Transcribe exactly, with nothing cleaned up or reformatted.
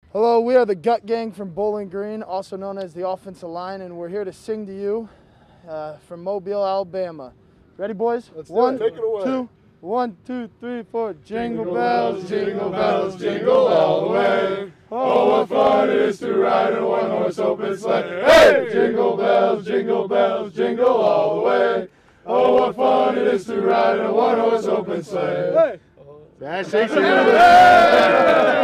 Hello, we are the Gut Gang from Bowling Green, also known as the offensive line, and we're here to sing to you uh, from Mobile, Alabama. Ready, boys? Let's one, do it. Take it away. two, one, two, three, four. Jingle, Jingle bells, bells, jingle bells, jingle all the way. Oh, what fun it is to ride in a one-horse open sleigh. Hey! Jingle bells, jingle bells, jingle all the way. Oh, what fun it is to ride in a one-horse open sleigh. Hey! That shakes it.